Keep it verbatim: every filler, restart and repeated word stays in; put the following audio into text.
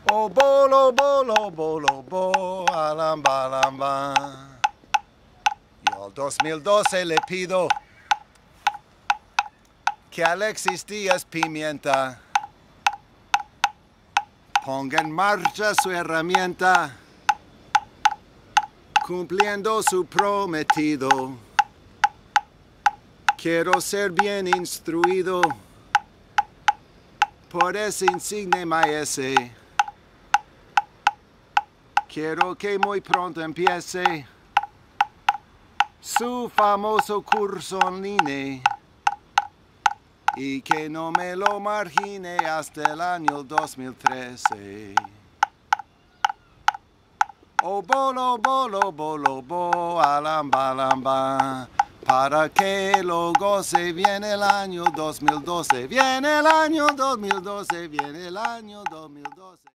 Oh, bolo, bolo, bolo, bo, alamba, alamba. Yo al dos mil doce le pido que Alexis Díaz Pimienta ponga en marcha su herramienta, cumpliendo su prometido. Quiero ser bien instruido por ese insigne maese. Quiero que muy pronto empiece su famoso curso en línea y que no me lo margine hasta el año dos mil trece. Oh, bolo, bolo, bolo, bo, alamba, alamba, para que lo goce. Viene el año dos mil doce, viene el año dos mil doce, viene el año dos mil doce.